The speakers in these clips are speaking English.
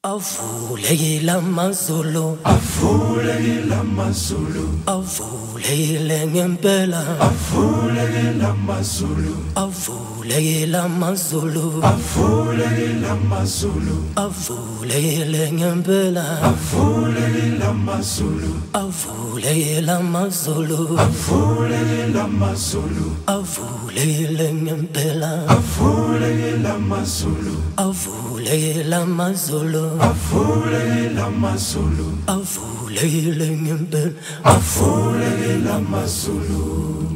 Avulekile amazulu, avulekile amazulu, avulekile ngempela, avulekile amazulu, avulekile amazulu, avulekile amazulu, avulekile ngempela, avulekile amazulu, avulekile amazulu, avulekile amazulu, avulekile ngempela, avulekile amazulu, avulekile amazulu, avulekile amazulu, avulekile ngempela, avulekile amazulu.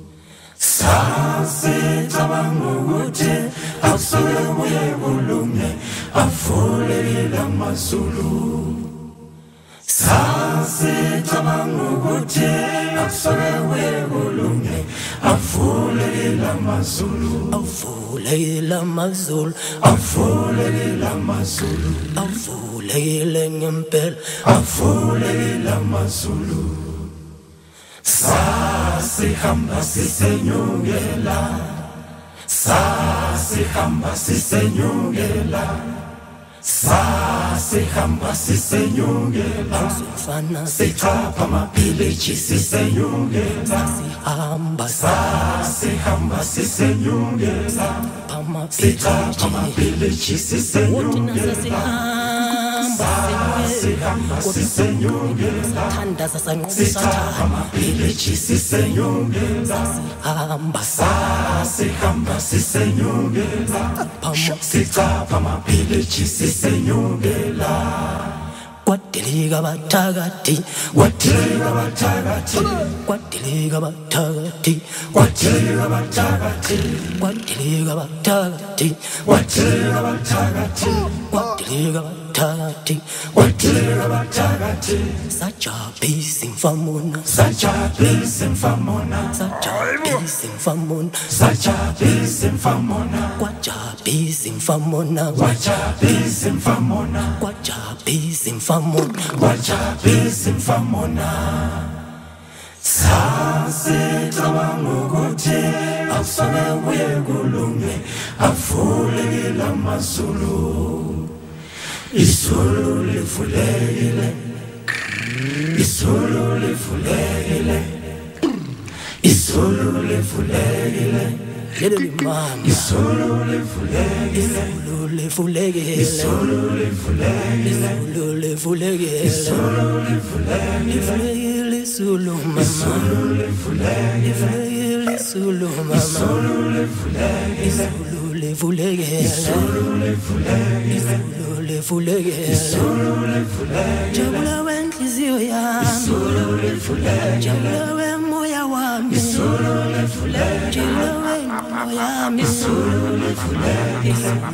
Sasicabanga ukuthi akusuke kuye kulunge, avulekile amazulu. Sasicabanga ukuthi akusuke kuye kulunge, avulekile amazulu. avulekile amazulu, Avulekile amazulu, avulekile ngempela, avulekile amazulu. Sasihamba sisenyukela, sasihamba sisenyukela, sasihamba sisenyukela, sifana sichapha amabhiliji sisenyukela, sihamba sasihamba sisenyukela, sichapha amabhiliji sisenyukela. Sihamba sisenyukela, thandaza sichapha sanqusatha amabhiliji sisenyukela, hamba sihamba sisenyukela, sichapha amabhiliji sisenyukela. kwadilika bathakathi, Kwathilika abathakathi, kwadilika bathakathi, kwathilika abathakathi, kwadilika bathakathi, kwathilika abathakathi, kwadilika bathakathi, kwathilika abathakathi. sajabisa imfamona, Sajabisa imfamona, sajabisa imfamona, sajabisa imfamona, kwajabisa imfamona, wajabisa imfamona, kwajabisa imfamona, wajabisa imfamona. Sasicabanga ukuthi akusuke kuye kulunge, avulekile amazulu. Izulu livulekile, izulu livulekile, izulu livulekile, leli mama, izulu livulekile, izulu levulekile, izulu livulekile, izulu levulekile, izulu livulekile, livulekile izulu mama, izulu livulekile, livulekile izulu mama, izulu livulekile, izulu levulekile, izulu livulekile, izulu levulekile, izulu livulekile, jabula wenhliziyo yami, izulu livulekile, jabula wemoya wami, izulu livulekile, jabula wenqondo yami, izulu livulekile,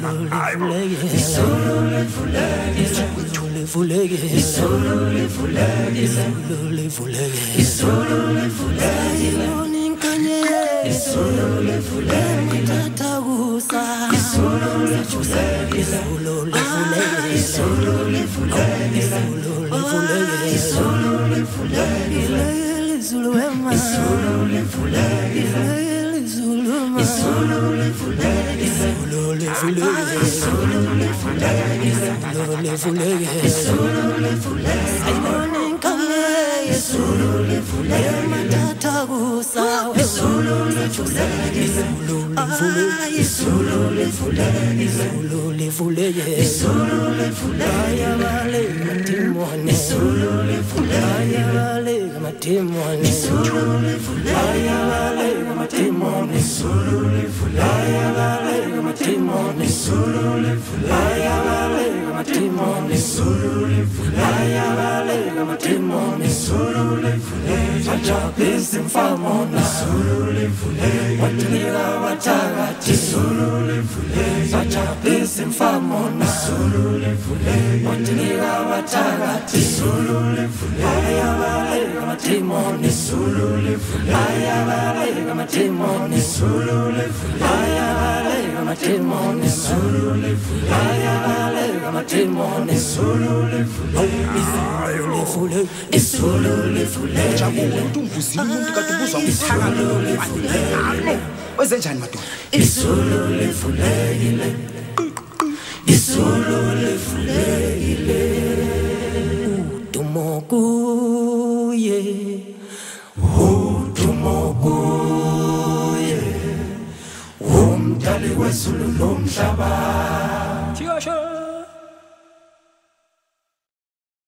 izulu levulekile, izulu livulekile, izulu levulekile, izulu livulekile, izulu levulekile, izulu livulekile, izulu levulekile, tata kusa, izulu livulekile, izulu levulekile, izulu livulekile, izulu levulekile, izulu livulekile, izulu wema, izulu livulekile, izulu wema, izulu livulekile, izulu levulekile, izulu livulekile, izulu levulekile, izulu livulekile, ayibona inkanye, izulu livulekile, matata kusa, izulu livulekile, izulu levulekile, izulu livulekile, izulu levulekile, izulu livulekile, ayabale matimone, izulu livulekile, ayabale matimone, izulu livulekile, ayabale matimone, izulu livulekile, ayabale matimone, izulu livulekile, ayabale matimone, izulu livulekile, ayabale matimone, izulu livulekile, sajabisa imfamona, izulu livulekile, wadilika bathakathi, izulu livulekile, sajabisa imfamona, izulu livulekile, wadilika bathakathi, izulu livulekile, ayabale matimone, izulu livulekile, ayabale matimone, izulu livulekile, ayabale matimone, izulu livulekile, ayabale matimone, izulu livulekile, izulu levulekile, jabula uNtunguzile umuntu kade ubuzwa umthakalo wenzenjani madoda izulu livulekile, izulu livulekile. kuye udumo kuye umdali wezulu lomhlaba.